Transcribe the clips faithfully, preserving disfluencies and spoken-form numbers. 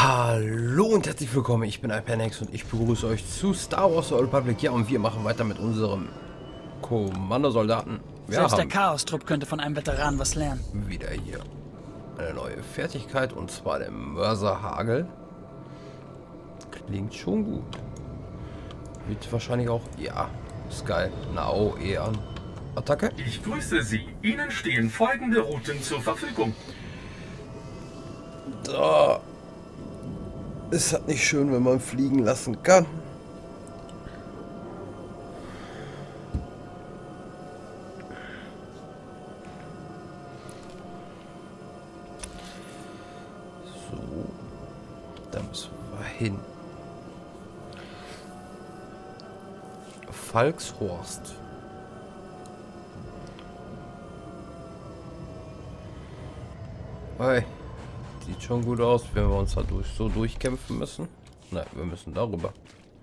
Hallo und herzlich willkommen, ich bin Alpenex und ich begrüße euch zu Star Wars The Old Republic. Ja, und wir machen weiter mit unserem Kommandosoldaten. Wir Selbst der haben Chaos-Trupp könnte von einem Veteran was lernen. wieder hier eine neue Fertigkeit, und zwar der Mörserhagel. Klingt schon gut. Wird wahrscheinlich auch, ja, ist geil, eine A O E an. Attacke. Ich grüße Sie. Ihnen stehen folgende Routen zur Verfügung. Da ist halt nicht schön, wenn man fliegen lassen kann. So, da müssen wir hin. Falkshorst. Hey. Sieht schon gut aus, wenn wir uns da durch, so durchkämpfen müssen. Nein, wir müssen darüber.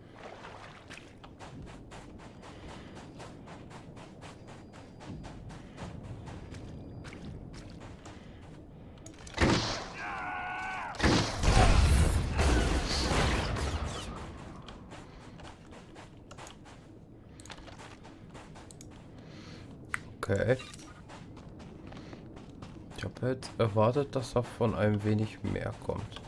Okay. Ich habe jetzt erwartet, dass davon ein wenig mehr kommt.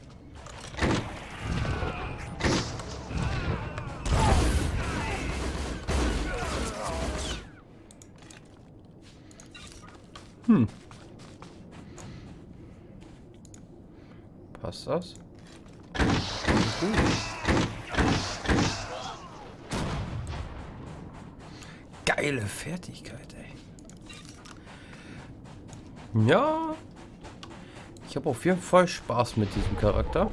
Hm. Passt das? Gut. Geile Fertigkeit, ey. Ja, ich habe auf jeden Fall Spaß mit diesem Charakter.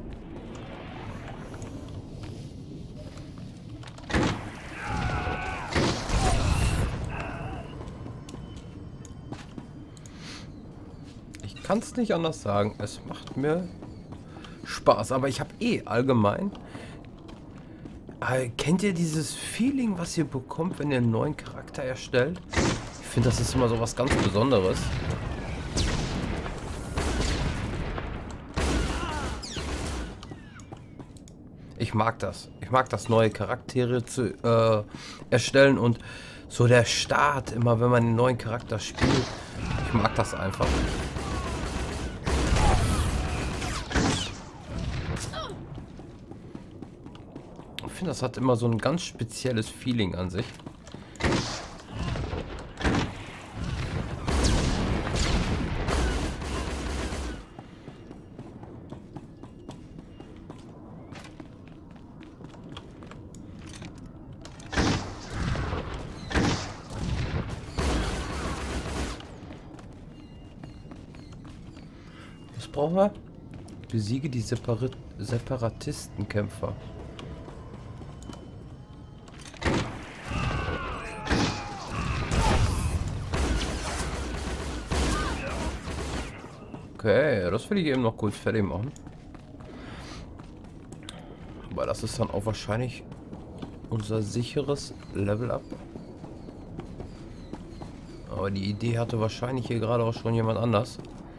Ich kann es nicht anders sagen, es macht mir Spaß, aber ich habe eh allgemein... Äh, kennt ihr dieses Feeling, was ihr bekommt, wenn ihr einen neuen Charakter erstellt? Ich finde, das ist immer so was ganz Besonderes. Ich mag das. Ich mag das, neue Charaktere zu äh, erstellen und so der Start, immer wenn man einen neuen Charakter spielt. Ich mag das einfach. Ich finde, das hat immer so ein ganz spezielles Feeling an sich. Brauchen wir? Besiege die Separat Separatistenkämpfer. Okay, das will ich eben noch kurz fertig machen. Aber das ist dann auch wahrscheinlich unser sicheres Level-Up. Aber die Idee hatte wahrscheinlich hier gerade auch schon jemand anders.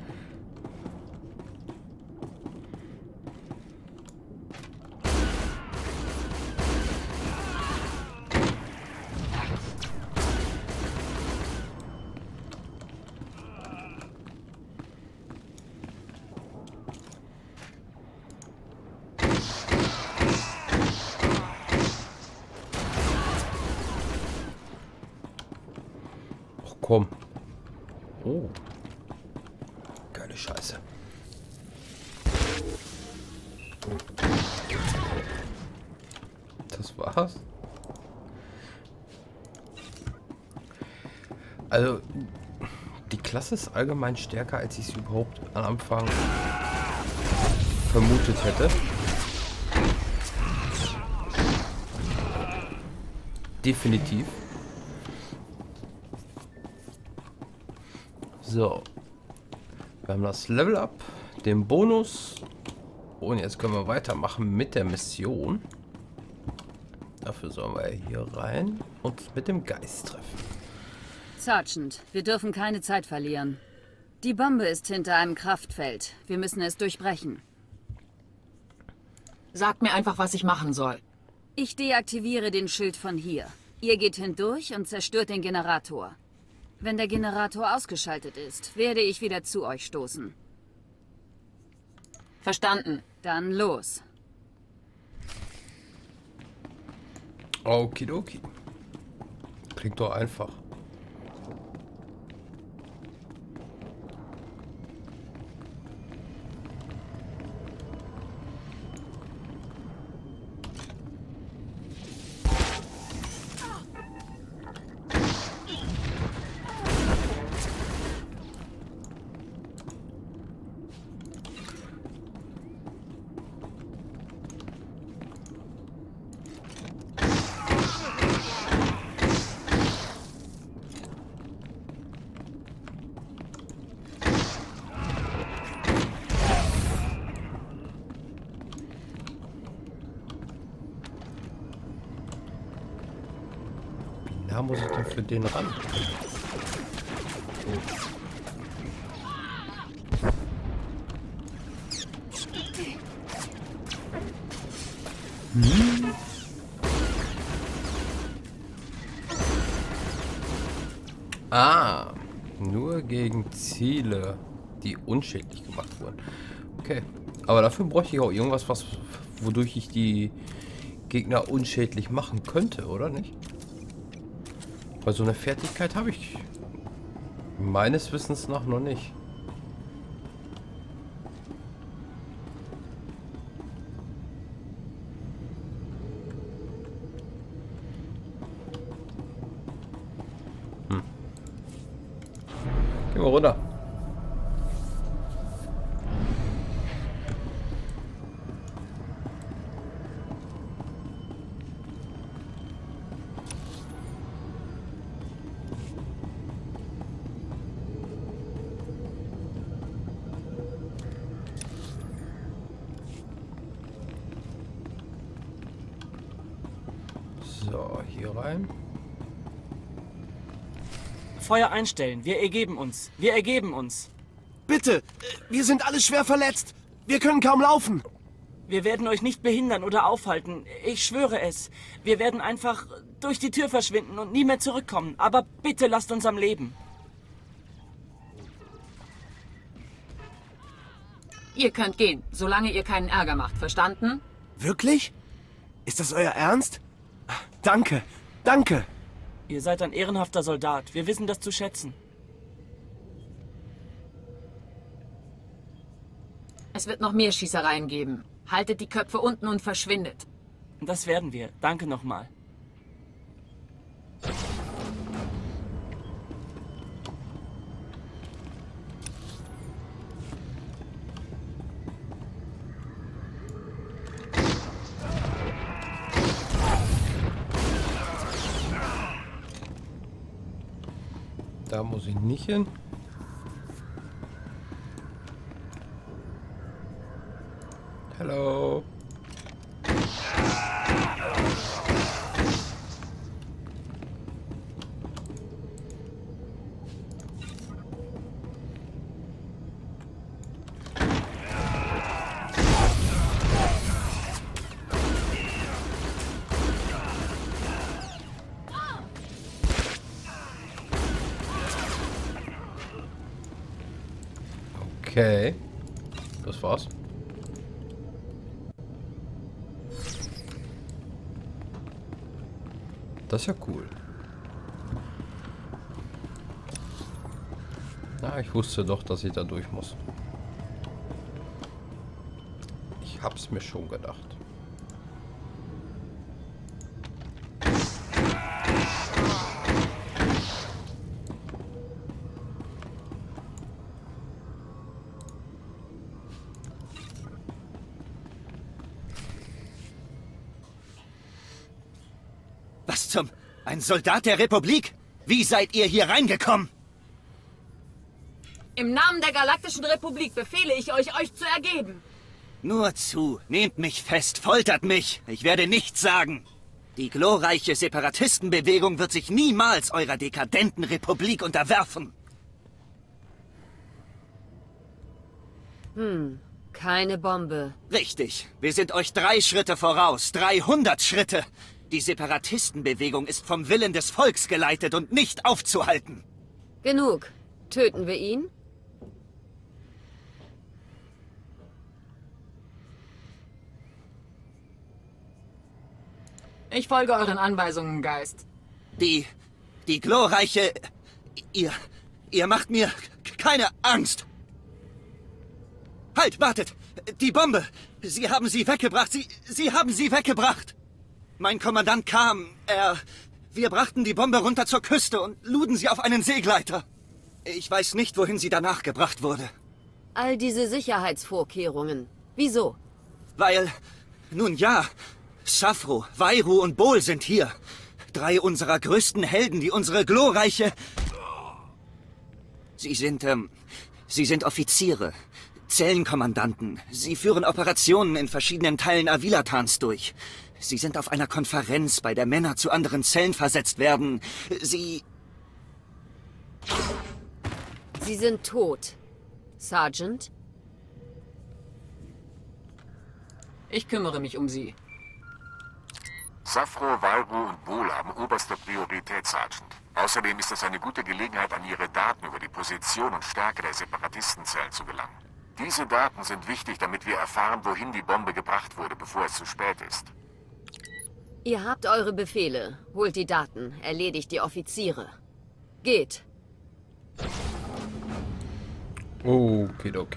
Komm. Oh. Geile Scheiße. Das war's. Also, die Klasse ist allgemein stärker, als ich es überhaupt am Anfang vermutet hätte. Definitiv. So, wir haben das Level Up, den Bonus, und jetzt können wir weitermachen mit der Mission. Dafür sollen wir hier rein und mit dem Geist treffen. Sergeant, wir dürfen keine Zeit verlieren. Die Bombe ist hinter einem Kraftfeld. Wir müssen es durchbrechen. Sagt mir einfach, was ich machen soll. Ich deaktiviere den Schild von hier. Ihr geht hindurch und zerstört den Generator. Wenn der Generator ausgeschaltet ist, werde ich wieder zu euch stoßen. Verstanden. Dann los. Okidoki. Klingt doch einfach. Da muss ich denn für den ran? Hm. Ah, nur gegen Ziele, die unschädlich gemacht wurden. Okay, aber dafür bräuchte ich auch irgendwas, was, wodurch ich die Gegner unschädlich machen könnte, oder nicht? Weil so eine Fertigkeit habe ich meines Wissens nach noch nicht. Hm. Gehen wir runter. So, hier rein. Feuer einstellen. Wir ergeben uns. Wir ergeben uns. Bitte! Wir sind alle schwer verletzt! Wir können kaum laufen! Wir werden euch nicht behindern oder aufhalten. Ich schwöre es. Wir werden einfach durch die Tür verschwinden und nie mehr zurückkommen. Aber bitte lasst uns am Leben. Ihr könnt gehen, solange ihr keinen Ärger macht. Verstanden? Wirklich? Ist das euer Ernst? Danke, danke! Ihr seid ein ehrenhafter Soldat. Wir wissen das zu schätzen. Es wird noch mehr Schießereien geben. Haltet die Köpfe unten und verschwindet. Das werden wir. Danke nochmal. Da muss ich nicht hin. Hallo. Okay. Das war's. Das ist ja cool. Na, ich wusste doch, dass ich da durch muss. Ich hab's mir schon gedacht. Was zum... Ein Soldat der Republik? Wie seid ihr hier reingekommen? Im Namen der Galaktischen Republik befehle ich euch, euch zu ergeben. Nur zu. Nehmt mich fest, foltert mich. Ich werde nichts sagen. Die glorreiche Separatistenbewegung wird sich niemals eurer dekadenten Republik unterwerfen. Hm, Keine Bombe. Richtig. Wir sind euch drei Schritte voraus. dreihundert Schritte. Die Separatistenbewegung ist vom Willen des Volks geleitet und nicht aufzuhalten. Genug. Töten wir ihn? Ich folge euren Anweisungen, Geist. Die... die glorreiche... Ihr... ihr macht mir keine Angst. Halt, wartet! Die Bombe! Sie haben sie weggebracht! Sie... sie haben sie weggebracht! Mein Kommandant kam, er... Wir brachten die Bombe runter zur Küste und luden sie auf einen Seegleiter. Ich weiß nicht, wohin sie danach gebracht wurde. All diese Sicherheitsvorkehrungen. Wieso? Weil... Nun ja... Safro, Vairu und Bol sind hier. Drei unserer größten Helden, die unsere glorreiche... Sie sind, ähm... Sie sind Offiziere. Zellenkommandanten. Sie führen Operationen in verschiedenen Teilen Avilatans durch. Sie sind auf einer Konferenz, bei der Männer zu anderen Zellen versetzt werden. Sie... Sie sind tot. Sergeant? Ich kümmere mich um sie. Safro, Vairu und Bol haben oberste Priorität, Sergeant. Außerdem ist es eine gute Gelegenheit, an ihre Daten über die Position und Stärke der Separatistenzellen zu gelangen. Diese Daten sind wichtig, damit wir erfahren, wohin die Bombe gebracht wurde, bevor es zu spät ist. Ihr habt eure Befehle. Holt die Daten. Erledigt die Offiziere. Geht. Okay, okay.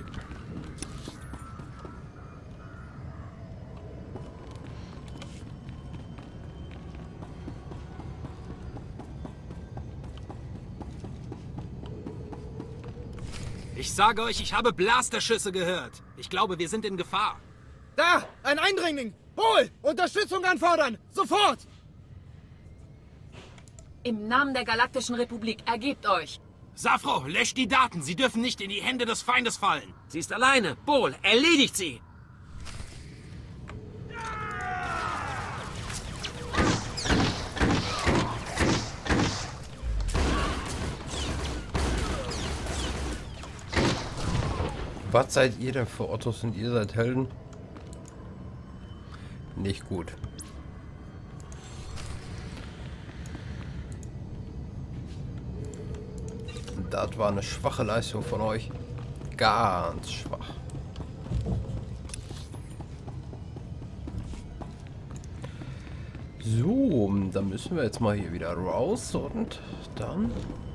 Ich sage euch, ich habe Blasterschüsse gehört. Ich glaube, wir sind in Gefahr. Da! Ein Eindringling! Bol! Unterstützung anfordern! Sofort! Im Namen der Galaktischen Republik, ergebt euch! Safro, löscht die Daten. Sie dürfen nicht in die Hände des Feindes fallen. Sie ist alleine. Bol, erledigt sie! Was seid ihr denn für Ottos und ihr seid Helden? Nicht gut. Das war eine schwache Leistung von euch. Ganz schwach. So, dann müssen wir jetzt mal hier wieder raus und dann...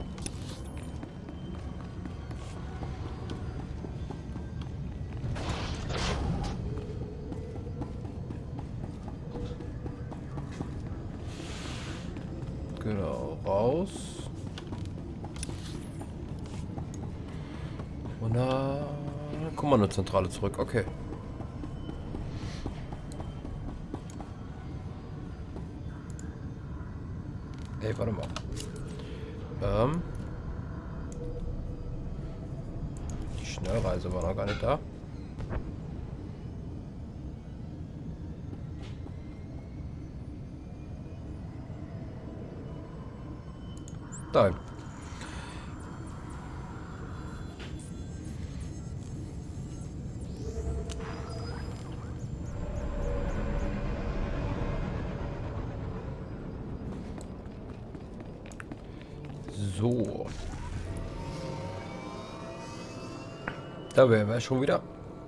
Genau, raus. Und dann Kommandozentrale zurück, okay. Ey, warte mal. Ähm. Die Schnellreise war noch gar nicht da. Da. So. Da wären wir schon wieder.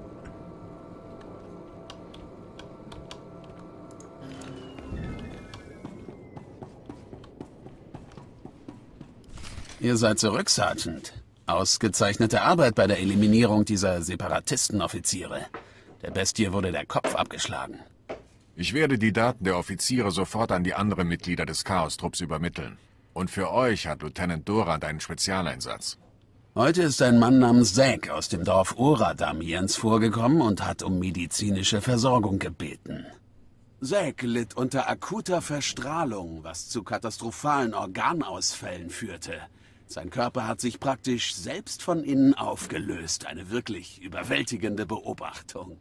Ihr seid zurück, Sergeant. Ausgezeichnete Arbeit bei der Eliminierung dieser Separatistenoffiziere. Der Bestie wurde der Kopf abgeschlagen. Ich werde die Daten der Offiziere sofort an die anderen Mitglieder des Chaos-Trupps übermitteln. Und für euch hat Lieutenant Durant einen Spezialeinsatz. Heute ist ein Mann namens Zack aus dem Dorf Oradamiens vorgekommen und hat um medizinische Versorgung gebeten. Zack litt unter akuter Verstrahlung, was zu katastrophalen Organausfällen führte. Sein Körper hat sich praktisch selbst von innen aufgelöst. Eine wirklich überwältigende Beobachtung.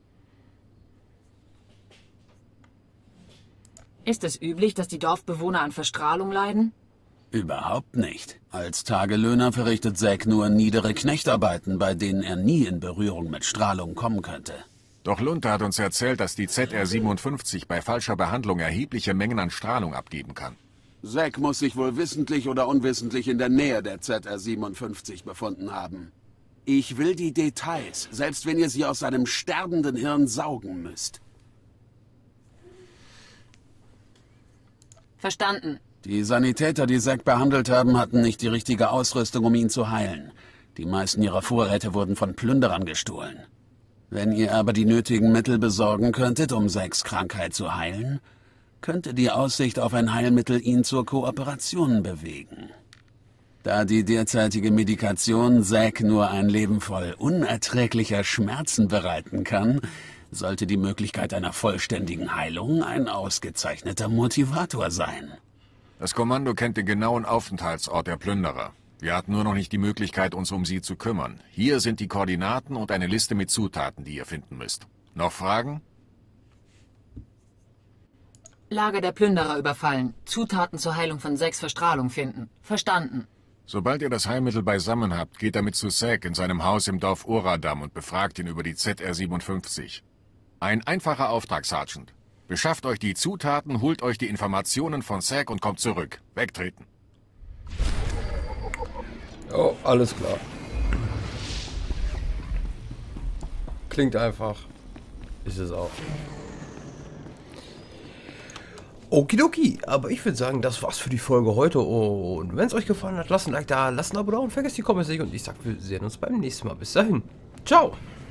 Ist es üblich, dass die Dorfbewohner an Verstrahlung leiden? Überhaupt nicht. Als Tagelöhner verrichtet Zack nur niedere Knechtarbeiten, bei denen er nie in Berührung mit Strahlung kommen könnte. Doch Lunte hat uns erzählt, dass die Z R siebenundfünfzig bei falscher Behandlung erhebliche Mengen an Strahlung abgeben kann. Zack muss sich wohl wissentlich oder unwissentlich in der Nähe der Z R siebenundfünfzig befunden haben. Ich will die Details, selbst wenn ihr sie aus seinem sterbenden Hirn saugen müsst. Verstanden. Die Sanitäter, die Zack behandelt haben, hatten nicht die richtige Ausrüstung, um ihn zu heilen. Die meisten ihrer Vorräte wurden von Plünderern gestohlen. Wenn ihr aber die nötigen Mittel besorgen könntet, um Zacks Krankheit zu heilen, könnte die Aussicht auf ein Heilmittel ihn zur Kooperation bewegen. Da die derzeitige Medikation Zack nur ein Leben voll unerträglicher Schmerzen bereiten kann, sollte die Möglichkeit einer vollständigen Heilung ein ausgezeichneter Motivator sein. Das Kommando kennt den genauen Aufenthaltsort der Plünderer. Wir hatten nur noch nicht die Möglichkeit, uns um sie zu kümmern. Hier sind die Koordinaten und eine Liste mit Zutaten, die ihr finden müsst. Noch Fragen? Lager der Plünderer überfallen. Zutaten zur Heilung von Zacks Verstrahlung finden. Verstanden. Sobald ihr das Heilmittel beisammen habt, geht damit zu Zack in seinem Haus im Dorf Oradam und befragt ihn über die Z R siebenundfünfzig. Ein einfacher Auftrag, Sergeant. Beschafft euch die Zutaten, holt euch die Informationen von Zack und kommt zurück. Wegtreten. Oh, alles klar. Klingt einfach. Ist es auch. Okidoki, aber ich würde sagen, das war's für die Folge heute. Und wenn es euch gefallen hat, lasst ein Like da, lasst ein Abo da und vergesst die Comments nicht. Und ich sag, wir sehen uns beim nächsten Mal. Bis dahin. Ciao.